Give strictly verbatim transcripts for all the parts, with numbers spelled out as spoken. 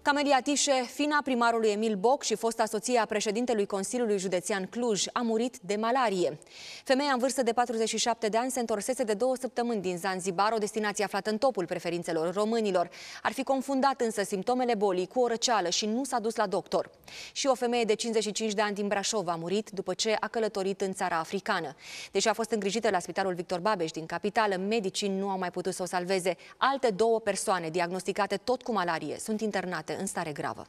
Camelia Tișe, fina primarului Emil Boc și fosta soție a președintelui Consiliului Județean Cluj, a murit de malarie. Femeia în vârstă de patruzeci și șapte de ani se întorsese de două săptămâni din Zanzibar, o destinație aflată în topul preferințelor românilor. Ar fi confundat însă simptomele bolii cu o răceală și nu s-a dus la doctor. Și o femeie de cincizeci și cinci de ani din Brașov a murit după ce a călătorit în țara africană. Deși a fost îngrijită la Spitalul Victor Babeș din capitală, medicii nu au mai putut să o salveze. Alte două persoane diagnosticate tot cu malarie sunt internate în stare gravă.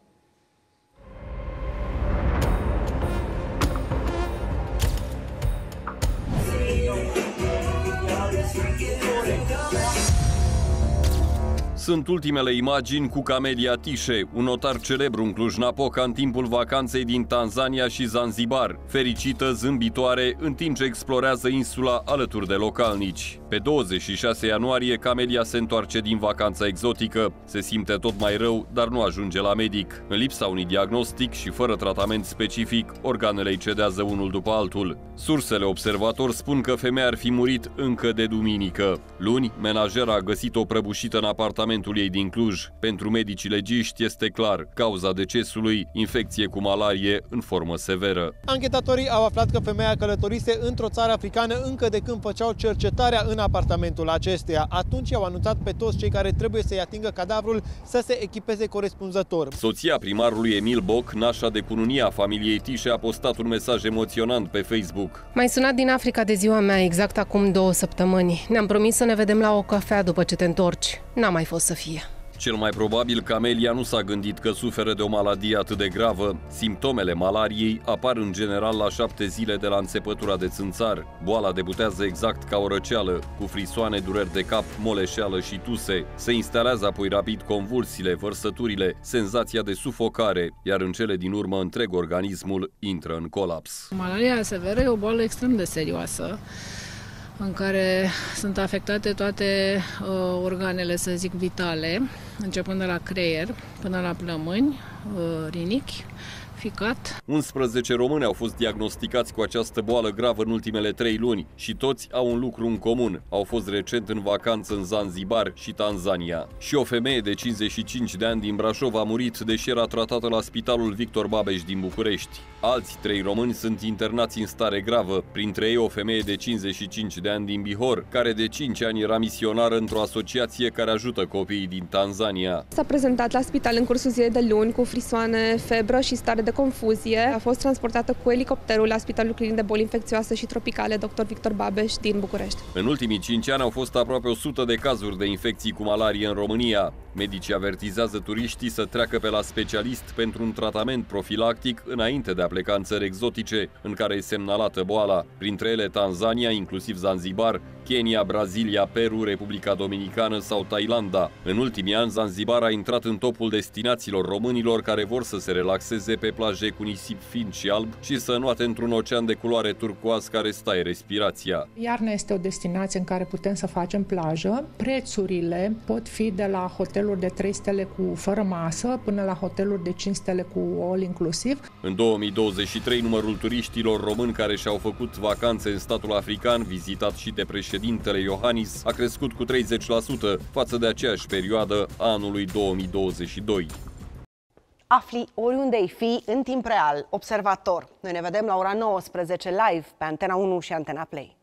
Sunt ultimele imagini cu Camelia Tișe, un notar celebru în Cluj-Napoca în timpul vacanței din Tanzania și Zanzibar, fericită, zâmbitoare, în timp ce explorează insula alături de localnici. Pe douăzeci și șase ianuarie, Camelia se întoarce din vacanța exotică. Se simte tot mai rău, dar nu ajunge la medic. În lipsa unui diagnostic și fără tratament specific, organele îi cedează unul după altul. Sursele observatori spun că femeia ar fi murit încă de duminică. Luni, menajera a găsit-o prăbușită în apartament ei din Cluj. Pentru medicii legiști este clar, cauza decesului, infecție cu malarie în formă severă. Anchetatorii au aflat că femeia călătorise într-o țară africană încă de când făceau cercetarea în apartamentul acesteia. Atunci au anunțat pe toți cei care trebuie să-i atingă cadavrul să se echipeze corespunzător. Soția primarului Emil Boc, nașa de cununie a familiei Tișe, a postat un mesaj emoționant pe Facebook. M-ai sunat din Africa de ziua mea, exact acum două săptămâni. Ne-am promis să ne vedem la o cafea după ce te întorci. N-a mai fost să fie. Cel mai probabil, Camelia nu s-a gândit că suferă de o maladie atât de gravă. Simptomele malariei apar în general la șapte zile de la înțepătura de țânțar. Boala debutează exact ca o răceală, cu frisoane, dureri de cap, moleșeală și tuse. Se instalează apoi rapid convulsiile, vărsăturile, senzația de sufocare, iar în cele din urmă întreg organismul intră în colaps. Malaria severă e o boală extrem de serioasă, în care sunt afectate toate uh, organele, să zic, vitale, începând de la creier până la plămâni, uh, rinichi, ficat. unsprezece români au fost diagnosticați cu această boală gravă în ultimele trei luni și toți au un lucru în comun. Au fost recent în vacanță în Zanzibar și Tanzania. Și o femeie de cincizeci și cinci de ani din Brașov a murit, deși era tratată la Spitalul Victor Babeș din București. Alți trei români sunt internați în stare gravă, printre ei o femeie de cincizeci și cinci de ani din Bihor, care de cinci ani era misionară într-o asociație care ajută copiii din Tanzania. S-a prezentat la spital în cursul zilei de luni cu frisoane, febră și stare de confuzie. A fost transportată cu elicopterul la Spitalul Clinic de Boli Infecțioase și Tropicale doctor Victor Babeș din București. În ultimii cinci ani au fost aproape o sută de cazuri de infecții cu malarie în România. Medicii avertizează turiștii să treacă pe la specialist pentru un tratament profilactic înainte de a pleca în țări exotice în care e semnalată boala, printre ele Tanzania, inclusiv Zanzibar, Kenya, Brazilia, Peru, Republica Dominicană sau Thailanda. În ultimii ani, Zanzibar a intrat în topul destinațiilor românilor care vor să se relaxeze pe plaje cu nisip fin și alb și să înoate într-un ocean de culoare turcoaz care staie respirația. Iarna este o destinație în care putem să facem plajă. Prețurile pot fi de la hoteluri de trei stele cu fără masă până la hoteluri de cinci stele cu all inclusiv. În două mii douăzeci și trei, numărul turiștilor români care și-au făcut vacanțe în statul african, vizitat și de președintele Iohannis, a crescut cu treizeci la sută față de aceeași perioadă a anului două mii douăzeci și doi. Afli oriunde ai fi, în timp real, Observator. Noi ne vedem la ora nouăsprezece live pe Antena unu și Antena Play.